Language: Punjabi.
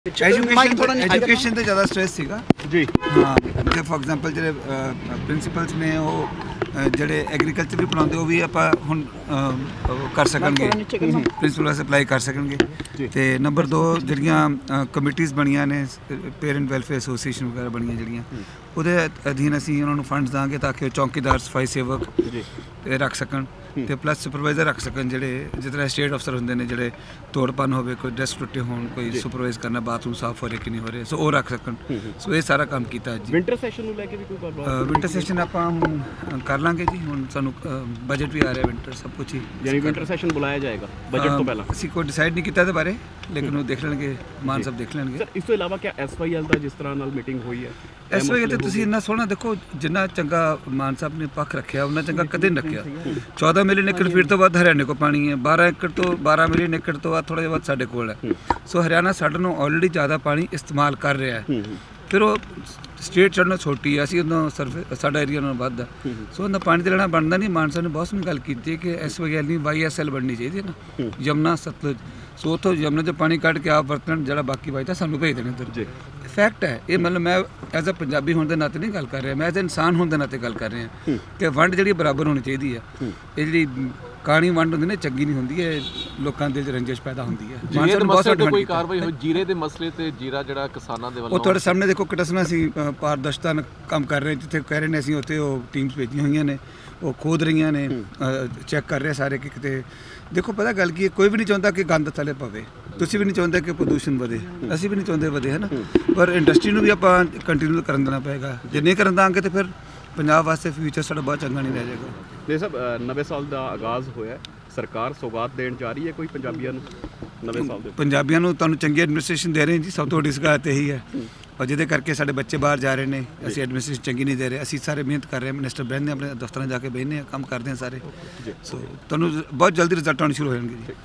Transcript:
एजुकेशन तो ज़्यादा स्ट्रेस सीगा जी। हाँ कि फॉर एग्जांपल जो प्रिंसीपल्स ने वो ਜਿਹੜੇ ਐਗਰੀਕਲਚਰ ਵੀ ਪੜਾਉਂਦੇ ਉਹ ਵੀ ਆਪਾਂ ਹੁਣ ਕਰ ਸਕਣਗੇ ਪ੍ਰਿੰਸੀਪਲ ਵਾਸਤੇ ਅਪਲਾਈ ਕਰ ਸਕਣਗੇ ਤੇ ਨੰਬਰ 2 ਜਿਹੜੀਆਂ ਕਮੇਟੀਆਂ ਬਣੀਆਂ ਨੇ ਪੇਰੈਂਟ ਵੈਲਫੇਅਰ ਐਸੋਸੀਏਸ਼ਨ ਵਗੈਰਾ ਬਣੀਆਂ ਜਿਹੜੀਆਂ ਉਹਦੇ ਅਧੀਨ ਅਸੀਂ ਉਹਨਾਂ ਨੂੰ ਫੰਡਸ ਦਾਂਗੇ ਤਾਂ ਕਿ ਉਹ ਚੌਕੀਦਾਰ ਸਫਾਈ ਸੇਵਕ ਰੱਖ ਸਕਣ ਤੇ ਪਲੱਸ ਸੁਪਰਵਾਈਜ਼ਰ ਰੱਖ ਸਕਣ ਜਿਹੜੇ ਜਿਸ ਤਰ੍ਹਾਂ ਸਟੇਟ ਅਫਸਰ ਹੁੰਦੇ ਨੇ ਜਿਹੜੇ ਤੋੜਪਨ ਹੋਵੇ ਕੋਈ ਡੈਸਕ ਟੁੱਟੇ ਹੋਣ ਕੋਈ ਸੁਪਰਵਾਈਜ਼ ਕਰਨਾ ਬਾਥਰੂਮ ਸਾਫ਼ ਹੋ ਰਹੇ ਕਿ ਨਹੀਂ ਹੋ ਰਹੇ ਸੋ ਉਹ ਰੱਖ ਸਕਣ ਸੋ ਇਹ ਸਾਰਾ ਕੰਮ ਕੀਤਾ ਜੀ। ਵਿੰਟਰ ਸੈਸ਼ਨ ਨੂੰ ਲੈ ਕੇ ਵੀ ਕੋਈ ਪ੍ਰੋਬਲਮ ਵਿੰਟਰ ਸੈਸ਼ਨ ਆਪਾਂ ਹੁਣ ਕਰ ਲਾਂਗੇ ਜੀ ਹੁਣ ਸਾਨੂੰ ਬਜਟ ਵੀ ਆ ਰਿਹਾ ਵਿੰਟਰ ਸਭ ਕੁਝ ਹੀ ਯਾਨੀ ਵਿੰਟਰ ਸੈਸ਼ਨ ਬੁਲਾਇਆ ਜਾਏਗਾ ਬਜਟ ਤੋਂ ਪਹਿਲਾਂ ਅਸੀਂ ਕੋਈ ਡਿਸਾਈਡ ਨਹੀਂ ਕੀਤਾ ਇਹਦੇ ਬਾਰੇ ਲੇਕਿਨ ਉਹ ਦੇਖ ਲੈਣਗੇ ਮਾਨ ਸਾਹਿਬ ਦੇਖ ਲੈਣਗੇ। ਸਰ ਇਸ ਤੋਂ ਇਲਾਵਾ ਕਿਆ SYL ਦਾ ਜਿਸ ਤਰ੍ਹਾਂ ਨਾਲ ਮੀਟਿੰਗ ਹੋਈ ਹੈ SYL ਤੇ ਤੁਸੀਂ ਇੰਨਾ ਸੋਹਣਾ ਦੇਖੋ ਜਿੰਨਾ ਚੰਗਾ ਮਾਨ ਸਾਹਿਬ ਨੇ ਪੱਖ ਰੱਖਿਆ ਉਹਨਾਂ ਚੰਗਾ ਕਦੇ ਨਹੀਂ ਰੱਖਿਆ 14 ਮਿਲੀਅਨ ਏਕੜ ਫੀਟ ਤੋਂ ਵੱਧ ਹਰਿਆਣੇ ਕੋਲ ਪਾਣੀ ਹੈ 12 ਏਕੜ ਤੋਂ 12 ਮਿਲੀਅਨ ਏਕੜ ਤੋਂ ਵੱਧ ਥੋੜ੍ਹਾ ਜਿਹਾ ਵੱਧ ਸਾਡੇ ਕੋਲ ਹੈ ਸੋ ਹਰਿਆਣਾ ਸਾਡੇ ਨੂੰ ਆਲਰੇਡੀ ਜ਼ਿਆਦਾ ਪਾਣੀ ਇਸਤੇਮਾਲ ਕਰ ਰਿਹਾ ਹੈ ਫਿਰ ਉਹ ਸਟੇਟ ਚੜ੍ਹਨਾ ਛੋਟੀ ਹੈ ਅਸੀਂ ਉਹਦਾ ਸਾਡਾ ਏਰੀਆ ਨਾਲੋਂ ਵੱਧ ਹੈ ਸੋ ਉਹਦਾ ਪਾਣੀ ਤੇ ਲੈਣਾ ਬਣਦਾ ਨਹੀਂ। ਮਾਨ ਸਾਹਿਬ ਨੇ ਬਹੁਤ ਸੋਹਣੀ ਗੱਲ ਕੀਤੀ ਹੈ ਕਿ SYL ਨਹੀਂ YSL ਬਣਨੀ ਚਾਹੀਦੀ ਹੈ ਨਾ ਯਮੁਨਾ ਸਤਲੁਜ ਸੋ ਉੱਥੋਂ ਯਮੁਨਾ 'ਚ ਪਾਣੀ ਕੱਢ ਕੇ ਆਪ ਵਰਤਣ ਜਿਹੜਾ ਬਾਕੀ ਬਚਦਾ ਸਾਨੂੰ ਭੇਜ ਦੇਣ ਇੱਧਰ ਜੀ ਫੈਕਟ ਹੈ ਇਹ ਮਤਲਬ ਮੈਂ ਐਜ਼ ਅ ਪੰਜਾਬੀ ਹੋਣ ਦੇ ਨਾਤੇ ਨਹੀਂ ਗੱਲ ਕਰ ਰਿਹਾ ਮੈਂ ਐਜ਼ ਅ ਇਨਸਾਨ ਹੋਣ ਦੇ ਨਾਤੇ ਗੱਲ ਕਰ ਰਿਹਾ ਕਿ ਵੰਡ ਜਿਹੜੀ ਬਰਾਬਰ ਹੋਣੀ ਚਾਹੀਦੀ ਹੈ ਇਹ ਜਿਹੜੀ ਕਾਣੀ ਵੰਡ ਹੁੰਦੀ ਨੇ ਚੰਗੀ ਨਹੀਂ ਹੁੰਦੀ ਹੈ ਲੋਕਾਂ ਦੇ ਰੰਜਿਸ਼ ਪੈਦਾ ਹੁੰਦੀ ਹੈ। ਜੀਰੇ ਦੇ ਮਸਲੇ ਤੇ ਕੋਈ ਕਾਰਵਾਈ ਹੋਈ ਜੀਰੇ ਦੇ ਮਸਲੇ ਤੇ ਜੀਰਾ ਜਿਹੜਾ ਕਿਸਾਨਾਂ ਦੇ ਵੱਲੋਂ ਉਹ ਤੁਹਾਡੇ ਸਾਹਮਣੇ ਦੇਖੋ ਕਿਟਸਨਾ ਅਸੀਂ ਪਾਰਦਰਸ਼ਤਾ ਨਾਲ ਕੰਮ ਕਰ ਰਹੇ ਜਿੱਥੇ ਕਹਿ ਰਹੇ ਨੇ ਅਸੀਂ ਉੱਥੇ ਉਹ ਟੀਮਸ ਭੇਜੀਆਂ ਹੋਈਆਂ ਨੇ ਉਹ ਖੋਦ ਰਹੀਆਂ ਨੇ ਚੈੱਕ ਕਰ ਰਹੇ ਸਾਰੇ ਕਿ ਕਿਤੇ ਦੇਖੋ ਪਤਾ ਗੱਲ ਕੀ ਹੈ ਕੋਈ ਵੀ ਨਹੀਂ ਚਾਹੁੰਦਾ ਕਿ ਗੰਦ ਥੱਲੇ ਪਵੇ ਤੁਸੀਂ ਵੀ ਨਹੀਂ ਚਾਹੁੰਦੇ ਕਿ ਪ੍ਰਦੂਸ਼ਣ ਵਧੇ ਅਸੀਂ ਵੀ ਨਹੀਂ ਚਾਹੁੰਦੇ ਵਧੇ ਹੈ ਨਾ ਪਰ ਇੰਡਸਟਰੀ ਨੂੰ ਵੀ ਆਪਾਂ ਕੰਟੀਨਿਊ ਕਰਨ ਦੇਣਾ ਪਏਗਾ ਜੇ ਨਹੀਂ ਕਰਨ ਦਾਂਗੇ ਤਾਂ ਫਿਰ ਪੰਜਾਬ ਵਾਸਤੇ ਫਿਊਚਰ ਸਾਡਾ ਬਹੁਤ ਚੰਗਾ ਨਹੀਂ ਰਹਿ ਜਾਏਗਾ। ਨਹੀਂ ਸਾਹਿਬ ਨਵੇਂ ਸਾਲ ਦਾ ਆਗਾਜ਼ ਹੋਇਆ ਸਰਕਾਰ ਸੌਗਾਤ ਦੇਣ ਜਾ ਰਹੀ ਹੈ ਕੋਈ ਪੰਜਾਬੀਆਂ ਨੂੰ ਨਵੇਂ ਸਾਲ ਦੇ ਪੰਜਾਬੀਆਂ ਨੂੰ ਤੁਹਾਨੂੰ ਚੰਗੀ ਐਡਮਿਨਿਸਟ੍ਰੇਸ਼ਨ ਦੇ ਰਹੇ ਜੀ ਸਭ ਤੋਂ ਵੱਡੀ ਸਗਾਤ ਇਹੀ ਹੈ ਔਰ ਜਿਹਦੇ ਕਰਕੇ ਸਾਡੇ ਬੱਚੇ ਬਾਹਰ ਜਾ ਰਹੇ ਨੇ ਅਸੀਂ ਐਡਮਿਨਿਸਟ੍ਰੇਸ਼ਨ ਚੰਗੀ ਨਹੀਂ ਦੇ ਰਹੇ ਅਸੀਂ ਸਾਰੇ ਮਿਹਨਤ ਕਰ ਰਹੇ ਹਾਂ ਮਿਨਿਸਟਰ ਬਹਿੰਦੇ ਆਪਣੇ ਦਫ਼ਤਰਾਂ ਜਾ ਕੇ ਬਹਿੰਦੇ ਹਾਂ ਕੰਮ ਕਰਦੇ ਹਾਂ ਸਾਰੇ ਸੋ ਤੁਹਾਨੂੰ ਬਹੁਤ ਜਲਦੀ ਰਿਜ਼ਲਟ ਆਉਣੇ ਸ਼ੁਰੂ ਹੋ ਜਾਣਗੇ ਜੀ।